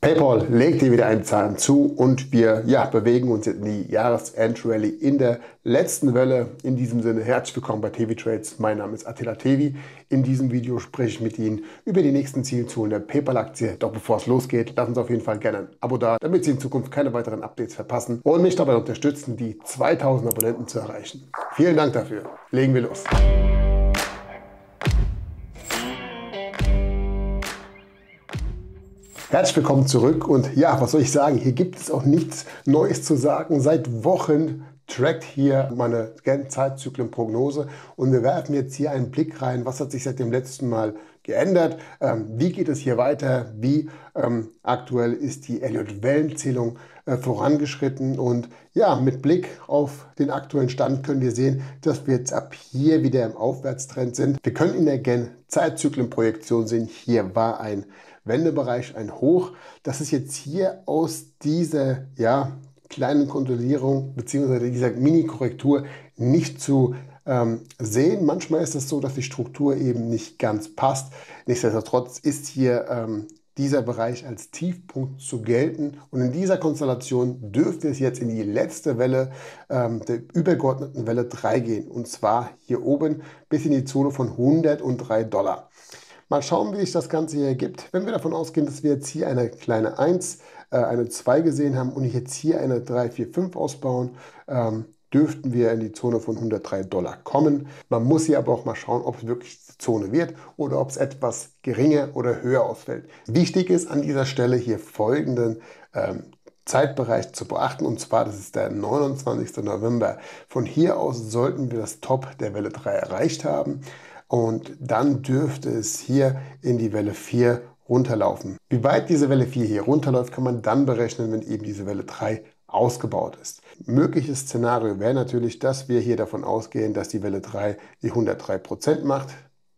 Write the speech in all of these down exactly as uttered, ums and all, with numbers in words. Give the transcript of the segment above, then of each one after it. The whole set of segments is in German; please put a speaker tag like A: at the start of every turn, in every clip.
A: PayPal legt hier wieder einen Zahn zu und wir ja, bewegen uns jetzt in die Jahresendrally in der letzten Welle. In diesem Sinne herzlich willkommen bei Tevi Trades. Mein Name ist Attila Tevi. In diesem Video spreche ich mit Ihnen über die nächsten Zielzonen der PayPal-Aktie. Doch bevor es losgeht, lassen Sie auf jeden Fall gerne ein Abo da, damit Sie in Zukunft keine weiteren Updates verpassen und mich dabei unterstützen, die zweitausend Abonnenten zu erreichen. Vielen Dank dafür. Legen wir los. Herzlich willkommen zurück und ja, was soll ich sagen, hier gibt es auch nichts Neues zu sagen. Seit Wochen trackt hier meine Zeitzyklenprognose und wir werfen jetzt hier einen Blick rein, was hat sich seit dem letzten Mal geändert, ähm, wie geht es hier weiter, wie ähm, aktuell ist die Elliott-Wellenzählung äh, vorangeschritten und ja, mit Blick auf den aktuellen Stand können wir sehen, dass wir jetzt ab hier wieder im Aufwärtstrend sind. Wir können in der Gen-Zeitzyklenprojektion sehen, hier war ein Wendebereich, ein Hoch. Das ist jetzt hier aus dieser ja, kleinen Konsolidierung bzw. dieser Mini-Korrektur nicht zu ähm, sehen. Manchmal ist es so, dass die Struktur eben nicht ganz passt. Nichtsdestotrotz ist hier ähm, dieser Bereich als Tiefpunkt zu gelten. Und in dieser Konstellation dürfte es jetzt in die letzte Welle ähm, der übergeordneten Welle drei gehen. Und zwar hier oben bis in die Zone von hundertdrei Dollar. Mal schauen, wie sich das Ganze hier ergibt. Wenn wir davon ausgehen, dass wir jetzt hier eine kleine eins, äh, eine zwei gesehen haben und jetzt hier eine drei, vier, fünf ausbauen, ähm, dürften wir in die Zone von hundertdrei Dollar kommen. Man muss hier aber auch mal schauen, ob es wirklich die Zone wird oder ob es etwas geringer oder höher ausfällt. Wichtig ist an dieser Stelle hier folgenden ähm, Zeitbereich zu beachten, und zwar, das ist der neunundzwanzigste November. Von hier aus sollten wir das Top der Welle drei erreicht haben. Und dann dürfte es hier in die Welle vier runterlaufen. Wie weit diese Welle vier hier runterläuft, kann man dann berechnen, wenn eben diese Welle drei ausgebaut ist. Mögliches Szenario wäre natürlich, dass wir hier davon ausgehen, dass die Welle drei die hundertdrei Prozent macht.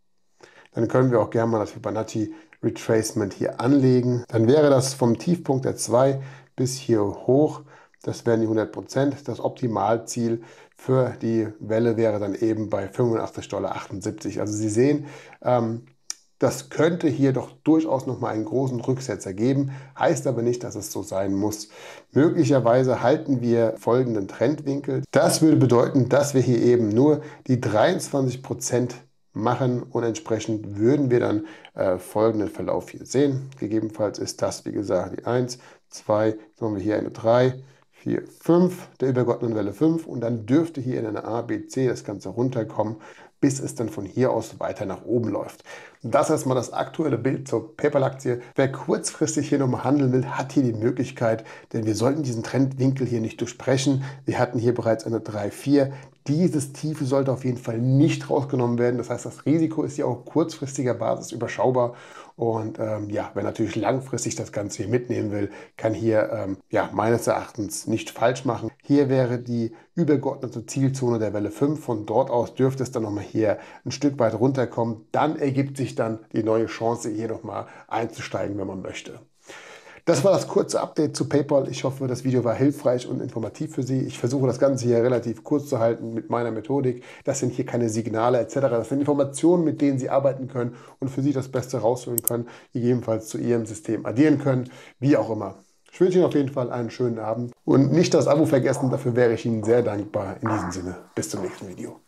A: Dann können wir auch gerne mal das Fibonacci Retracement hier anlegen. Dann wäre das vom Tiefpunkt der zwei bis hier hoch. Das wären die hundert Prozent. Das Optimalziel für die Welle wäre dann eben bei fünfundachtzig Komma achtundsiebzig Dollar. Also Sie sehen, ähm, das könnte hier doch durchaus nochmal einen großen Rücksetzer geben. Heißt aber nicht, dass es so sein muss. Möglicherweise halten wir folgenden Trendwinkel. Das würde bedeuten, dass wir hier eben nur die dreiundzwanzig Prozent machen und entsprechend würden wir dann äh, folgenden Verlauf hier sehen. Gegebenenfalls ist das, wie gesagt, die eins, zwei, dann haben wir hier eine drei, vier, fünf, der übergeordneten Welle fünf und dann dürfte hier in eine A, B, C das Ganze runterkommen, bis es dann von hier aus weiter nach oben läuft. Das ist erstmal das aktuelle Bild zur PayPal-Aktie. Wer kurzfristig hier nochmal handeln will, hat hier die Möglichkeit, denn wir sollten diesen Trendwinkel hier nicht durchbrechen. Wir hatten hier bereits eine drei, vier. Dieses Tiefe sollte auf jeden Fall nicht rausgenommen werden. Das heißt, das Risiko ist ja auf kurzfristiger Basis überschaubar. Und ähm, ja, wer natürlich langfristig das Ganze hier mitnehmen will, kann hier ähm, ja, meines Erachtens nicht falsch machen. Hier wäre die übergeordnete Zielzone der Welle fünf. Von dort aus dürfte es dann nochmal hier ein Stück weit runterkommen. Dann ergibt sich dann die neue Chance, hier nochmal einzusteigen, wenn man möchte. Das war das kurze Update zu PayPal. Ich hoffe, das Video war hilfreich und informativ für Sie. Ich versuche das Ganze hier relativ kurz zu halten mit meiner Methodik. Das sind hier keine Signale et cetera. Das sind Informationen, mit denen Sie arbeiten können und für Sie das Beste rausholen können, gegebenenfalls zu Ihrem System addieren können, wie auch immer. Ich wünsche Ihnen auf jeden Fall einen schönen Abend und nicht das Abo vergessen, dafür wäre ich Ihnen sehr dankbar. In diesem Sinne, bis zum nächsten Video.